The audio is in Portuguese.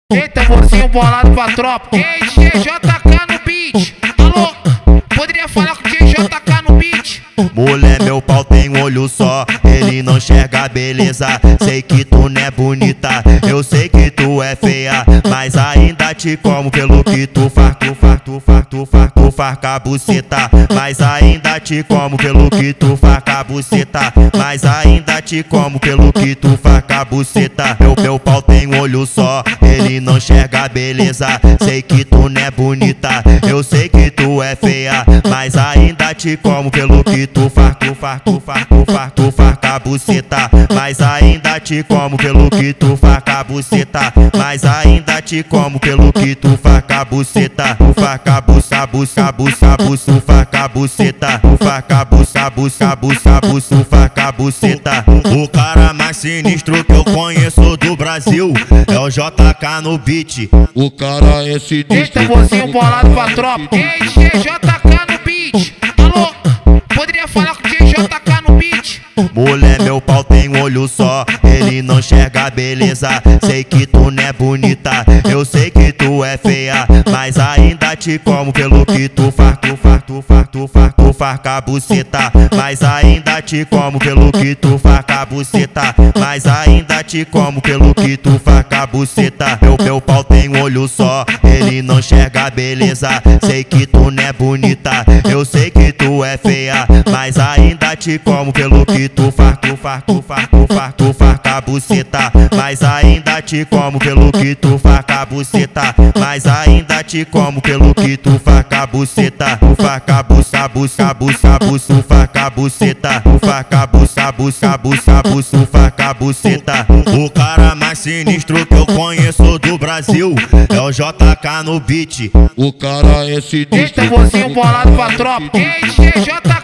Eita, mocinho bolado pra tropa. Ei, JK no beat. Alô, poderia falar com o JK no beat? Mulher, meu pau tem um olho só, ele não enxerga beleza. Sei que tu não é bonita, eu sei que tu é feia, mas ainda te como pelo que tu faz, tu farca a buceta. Mas ainda te como pelo que tu farca a buceta. Mas ainda te como pelo que tu farca a buceta. Meu pau tem um olho só, ele não enxerga beleza. Sei que tu não é bonita, eu sei que tu é feia, mas ainda te como pelo que tu farca a buceta. Mas ainda te como pelo que tu farca a buceta. Mas ainda te como pelo que tu farca a buceta. Tu farca a buça, tu farca a buceta. Tu farca a buça, tu farca a buceta. O cara mais sinistro que eu conheço do Brasil é o JK no beat. O cara é sinistro. Eita, mocinho bolado pra tropa. Ei, JK no beat. Alô, poderia falar com o JK no beat? Mulher, meu pau tem um olho só, ele não enxerga beleza. Sei que tu não é bonita, eu sei que tu é feia, mas ainda te como pelo que tu farca a buceta. Mas ainda te como pelo que tu farca a buceta. Mas ainda te como pelo que tu farca a buceta. Meu pau tem um olho só, ele não enxerga beleza. Sei que tu não é bonita, eu sei que tu é feia, mas ainda te como pelo que tu farca a buceta. Mas ainda te como pelo que tu farca a buceta. Mas ainda te como pelo que tu farca a buceta. Tu farca a buça, tu farca a buceta. Tu farca a buça, tu farca a buceta. O cara mais sinistro que eu conheço do Brasil é o JK no beat. O cara é sinistro. Eita, mocinho bolado pra tropa. Ei, JK